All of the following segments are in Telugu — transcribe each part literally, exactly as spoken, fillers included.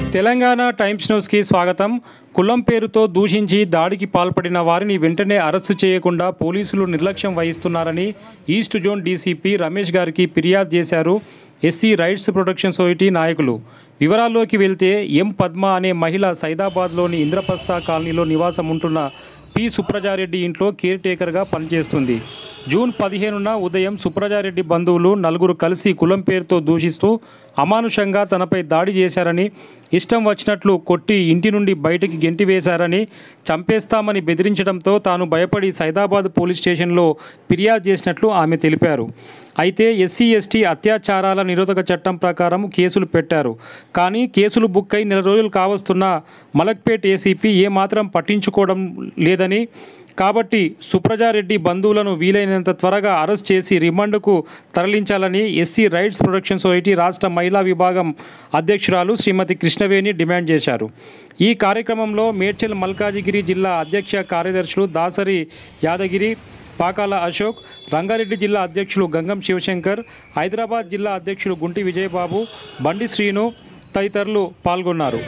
తెలంగాణ టైమ్స్ న్యూస్కి స్వాగతం. కులం పేరుతో దూషించి దాడికి పాల్పడిన వారిని వెంటనే అరెస్టు చేయకుండా పోలీసులు నిర్లక్ష్యం వహిస్తున్నారని ఈస్ట్ జోన్ డీసీపీ రమేష్ గారికి ఫిర్యాదు చేశారు ఎస్సీ రైట్స్ ప్రొటెక్షన్ సొసైటీ నాయకులు. వివరాల్లోకి వెళ్తే ఎం పద్మ అనే మహిళ సైదాబాద్లోని ఇంద్రప్రస్థ కాలనీలో నివాసం ఉంటున్న పి సుప్రజారెడ్డి ఇంట్లో కేర్ టేకర్గా పనిచేస్తుంది. జూన్ పదిహేనున ఉదయం సుప్రజారెడ్డి బంధువులు నలుగురు కలిసి కులం పేరుతో దూషిస్తూ అమానుషంగా తనపై దాడి చేశారని, ఇష్టం వచ్చినట్లు కొట్టి ఇంటి నుండి బయటికి గెంటివేశారని, చంపేస్తామని బెదిరించడంతో తాను భయపడి సైదాబాద్ పోలీస్ స్టేషన్లో ఫిర్యాదు చేసినట్లు ఆమె తెలిపారు. అయితే ఎస్సీ ఎస్టీ అత్యాచారాల నిరోధక చట్టం ప్రకారం కేసులు పెట్టారు. కానీ కేసులు బుక్ అయి నెల రోజులు కావస్తున్న మలక్పేట్ ఏసీపీ ఏమాత్రం పట్టించుకోవడం లేదని, కాబట్టి సుప్రజారెడ్డి బంధువులను వీలైనంత త్వరగా అరెస్ట్ చేసి రిమాండ్కు తరలించాలని ఎస్సీ రైట్స్ ప్రొటెక్షన్ సొసైటీ రాష్ట్ర మహిళా విభాగం అధ్యక్షురాలు శ్రీమతి కృష్ణవేణి డిమాండ్ చేశారు. ఈ కార్యక్రమంలో మేడ్చల్ మల్కాజిగిరి జిల్లా అధ్యక్ష కార్యదర్శులు దాసరి యాదగిరి, పాకాల అశోక్, రంగారెడ్డి జిల్లా అధ్యక్షులు గంగం శివశంకర్, హైదరాబాద్ జిల్లా అధ్యక్షులు గుంటి విజయబాబు, బండి శ్రీను తదితరులు పాల్గొన్నారు.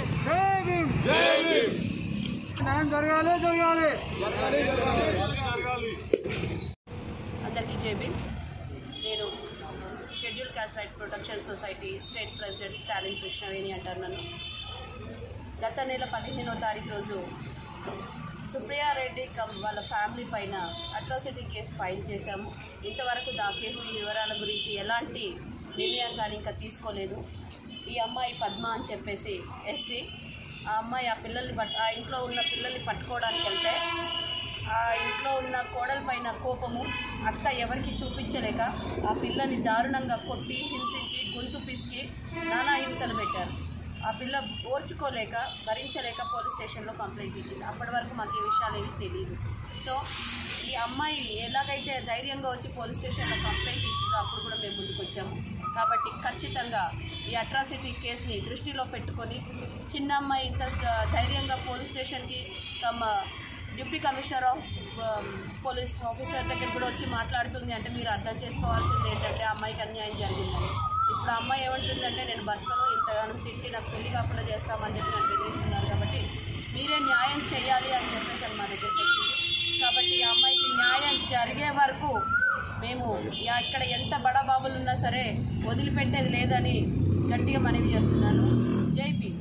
అందరికీ జేబీ. నేను schedule caste right protection society state president Stalin Krishnaveni అంటారు. నన్ను గత నెల పదిహేనో తారీఖు రోజు సుప్రియారెడ్డి కమ్ వాళ్ళ ఫ్యామిలీ పైన అట్రాసిటీ కేసు ఫైల్ చేశాము. ఇంతవరకు ఆ కేసు వివరాల గురించి ఎలాంటి నిర్ణయం కానీ ఇంకా తీసుకోలేదు. ఈ అమ్మాయి పద్మ అని చెప్పేసి ఎస్సీ, ఆ అమ్మాయి ఆ పిల్లల్ని పట్ ఆ ఇంట్లో ఉన్న పిల్లల్ని పట్టుకోవడానికి వెళ్తే ఆ ఇంట్లో ఉన్న కోడల పైన కోపము అత్త ఎవరికి చూపించలేక ఆ పిల్లని దారుణంగా కొట్టి హింసించి గొంతు పిసికి నానా హింసలు పెట్టారు. ఆ పిల్ల ఓర్చుకోలేక భరించలేక పోలీస్ స్టేషన్లో కంప్లైంట్ ఇచ్చింది. అప్పటి వరకు మాకు ఈ విషయాలు ఏమీ తెలియదు. సో ఈ అమ్మాయి ఎలాగైతే ధైర్యంగా వచ్చి పోలీస్ స్టేషన్లో కంప్లైంట్ ఇచ్చిందో అప్పుడు కూడా మేము ముందుకు వచ్చాము. కాబట్టి ఖచ్చితంగా ఈ అట్రాసిటీ కేసుని దృష్టిలో పెట్టుకొని చిన్న అమ్మాయి ఇంత ధైర్యంగా పోలీస్ స్టేషన్కి తమ deputy commissioner of police officer దగ్గర కూడా వచ్చి మాట్లాడుతుంది అంటే మీరు అర్థం చేసుకోవాల్సింది ఏంటంటే ఆ అమ్మాయికి అన్యాయం జరిగిందని. ఇప్పుడు ఆ అమ్మాయి ఏమంటుందంటే నేను భర్తను ఇంతగానో తిట్టి నాకు పెళ్లి కాకుండా చేస్తామని చెప్పి నన్ను బెదిరిస్తున్నారు, కాబట్టి మీరే న్యాయం చేయాలి అని చెప్పేసి మా దగ్గరికి వచ్చింది. కాబట్టి ఈ అమ్మాయికి న్యాయం జరిగే వరకు మేము ఇక్కడ ఎంత బడాబాబులు ఉన్నా సరే వదిలిపెట్టేది లేదని గట్టిగా మనవి చేస్తున్నాను. జైపీ.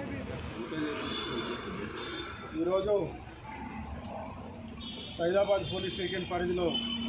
ఈరోజు సైదాబాద్ పోలీస్ స్టేషన్ పరిధిలో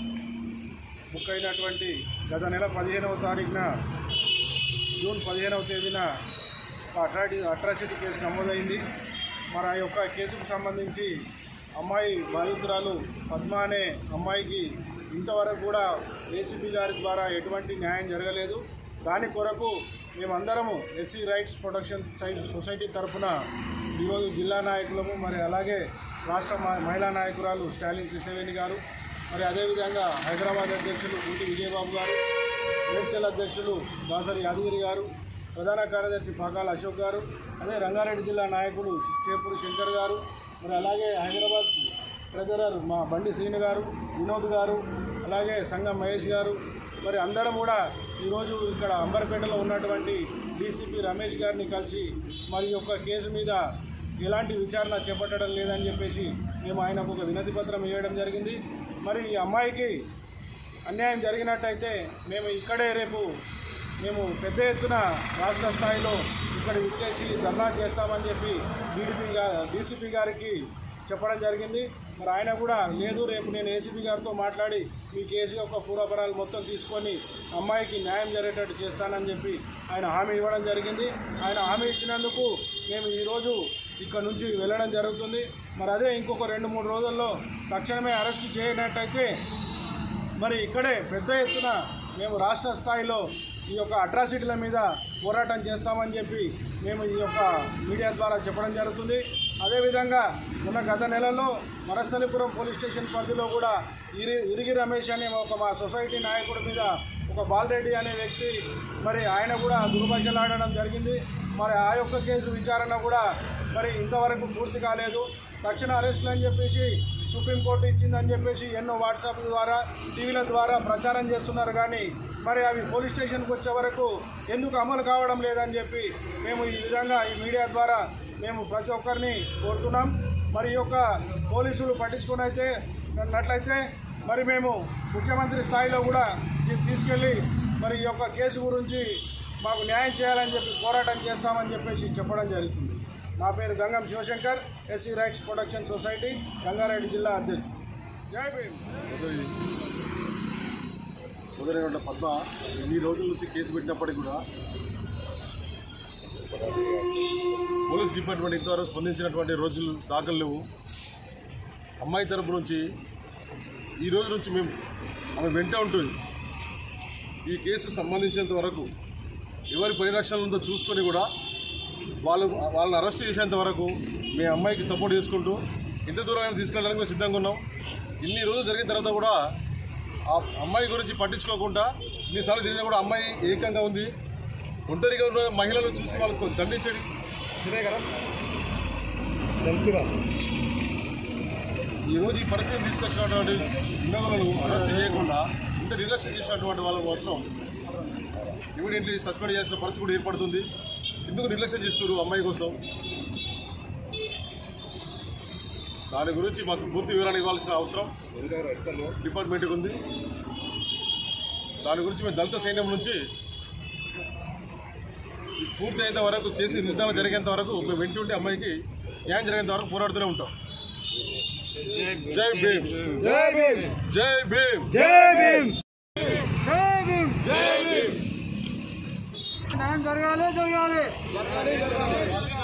బుక్ అయినటువంటి గత నెల పదిహేనవ తారీఖున జూన్ పదిహేనవ తేదీన అట్రాటి అట్రాసిటీ కేసు నమోదైంది. మరి ఆ యొక్క కేసుకు సంబంధించి అమ్మాయి బాధితురాలు పద్మ అనే అమ్మాయికి ఇంతవరకు కూడా ఏసీపీ గారి ద్వారా ఎటువంటి న్యాయం జరగలేదు. దాని కొరకు మేమందరము ఎస్సీ రైట్స్ ప్రొటెక్షన్ సొసైటీ తరఫున ఈరోజు జిల్లా నాయకులము, మరి అలాగే రాష్ట్ర మహిళా నాయకురాలు స్టాలిన్ కృష్ణవేణి గారు, మరి అదేవిధంగా హైదరాబాద్ అధ్యక్షులు గుంటి విజయబాబు గారు, మేడ్చల్ అధ్యక్షులు దాసరి యాదగిరి గారు, ప్రధాన కార్యదర్శి పాకాల అశోక్ గారు, అదే రంగారెడ్డి జిల్లా నాయకులు చేపూరి శంకర్ గారు, మరి అలాగే హైదరాబాద్ ట్రెజరర్ మా బండి శ్రీను గారు, వినోద్ గారు, అలాగే సంగం మహేష్ గారు, మరి అందరం కూడా ఈరోజు ఇక్కడ అంబర్పేటలో ఉన్నటువంటి డీసీపీ రమేష్ గారిని కలిసి మరి యొక్క కేసు మీద ఎలాంటి విచారణ చేపట్టడం లేదని చెప్పేసి మేము ఆయనకు ఒక వినతి పత్రం ఇవ్వడం జరిగింది. మరి ఈ అమ్మాయికి అన్యాయం జరిగినట్టయితే మేము ఇక్కడే రేపు మేము పెద్ద ఎత్తున రాష్ట్ర స్థాయిలో ఇక్కడ విచ్చేసి ధర్నా చేస్తామని చెప్పి డీడీపీ గారు డీసీపీ గారికి చెప్పడం జరిగింది. మరి ఆయన కూడా లేదు, రేపు నేను ఏసీపీ గారితో మాట్లాడి మీ కేసు యొక్క పూర్వపరాలు మొత్తం తీసుకొని అమ్మాయికి న్యాయం జరిగేటట్టు చేస్తానని చెప్పి ఆయన హామీ ఇవ్వడం జరిగింది. ఆయన హామీ ఇచ్చినందుకు మేము ఈరోజు ఇక్కడ నుంచి వెళ్ళడం జరుగుతుంది. మరి అదే ఇంకొక రెండు మూడు రోజుల్లో తక్షణమే అరెస్ట్ చేయనట్టయితే మరి ఇక్కడే పెద్ద ఎత్తున మేము రాష్ట్ర స్థాయిలో ఈ యొక్క అట్రాసిటీల మీద పోరాటం చేస్తామని చెప్పి మేము ఈ యొక్క మీడియా ద్వారా చెప్పడం జరుగుతుంది. అదేవిధంగా ఉన్న గత నెలలో వనస్థలిపురం పోలీస్ స్టేషన్ పరిధిలో కూడా ఇరి ఇరిగి రమేష్ అనే ఒక మా సొసైటీ నాయకుడి మీద ఒక బాలరెడ్డి అనే వ్యక్తి మరి ఆయన కూడా దుర్భాషలాడడం జరిగింది. మరి ఆ యొక్క కేసు విచారణ కూడా మరి ఇంతవరకు పూర్తి కాలేదు. తక్షణ అరెస్టులు అని చెప్పేసి సుప్రీంకోర్టు ఇచ్చిందని చెప్పేసి ఎన్నో వాట్సాప్ ద్వారా టీవీల ద్వారా ప్రచారం చేస్తున్నారు. కానీ మరి అవి పోలీస్ స్టేషన్కి వచ్చే వరకు ఎందుకు అమలు కావడం లేదని చెప్పి మేము ఈ విధంగా ఈ మీడియా ద్వారా మేము ప్రతి ఒక్కరిని కోరుతున్నాం. మరి ఈ యొక్క పోలీసులు పట్టించుకునైతే నట్లయితే మరి మేము ముఖ్యమంత్రి స్థాయిలో కూడా దీన్ని తీసుకెళ్ళి మరి ఈ యొక్క కేసు గురించి మాకు న్యాయం చేయాలని చెప్పి పోరాటం చేస్తామని చెప్పేసి చెప్పడం జరుగుతుంది. నా పేరు Gangam Shivashankar, SC rights protection society, Rangareddy జిల్లా అధ్యక్షుడు. జై భీమ్. సోదరి పద్మ ఈ రోజుల నుంచి కేసు పెట్టినప్పటికీ కూడా పోలీస్ డిపార్ట్మెంట్ ఇంతవరకు స్పందించినటువంటి రోజులు దాఖలు లేవు. అమ్మాయి తరపు నుంచి ఈ రోజు నుంచి మేము ఆమె వెంట ఉంటుంది. ఈ కేసు సంబంధించినంత వరకు ఎవరి పరిరక్షణ ఉందో చూసుకొని కూడా వాళ్ళు వాళ్ళని అరెస్ట్ చేసేంత వరకు మీ అమ్మాయికి సపోర్ట్ చేసుకుంటూ ఎంత దూరం తీసుకెళ్ళడానికి మేము సిద్ధంగా ఉన్నాం. ఇన్ని రోజులు జరిగిన తర్వాత కూడా ఆ అమ్మాయి గురించి పట్టించుకోకుండా ఇన్నిసార్లు తిరిగినా కూడా అమ్మాయి ఏకంగా ఉంది. ఒంటరిగా ఉన్న మహిళలు చూసి వాళ్ళకు దండించండి ఇదే కదా. ఈరోజు ఈ పరిస్థితిని తీసుకొచ్చినటువంటి నిందలను అరెస్ట్ చేయకుండా ఇంత నిర్లక్ష్యం చేసినటువంటి వాళ్ళ మాత్రం ఇమీడియట్లీ సస్పెండ్ చేసిన పరిస్థితి కూడా ఏర్పడుతుంది. ఎందుకు నిర్లక్ష్యం చేస్తున్నారు అమ్మాయి కోసం? దాని గురించి మాకు పూర్తి వివరణ ఇవ్వాల్సిన అవసరం డిపార్ట్మెంట్కి ఉంది. దాని గురించి మేము దళిత సైన్యం నుంచి పూర్తి అయ్యేంత వరకు కేసు నిర్ధారణ జరిగేంత వరకు మేము వెంట ఉంటే అమ్మాయికి న్యాయం జరిగేంత వరకు పోరాడుతూనే ఉంటాం. జై భీమ్, జై భీమ్, జై భీమ్, జై భీమ్, జై భీమ్, జై భీమ్. న్యాయం జరగాలి, జరగాలి, జరగాలి, జరగాలి.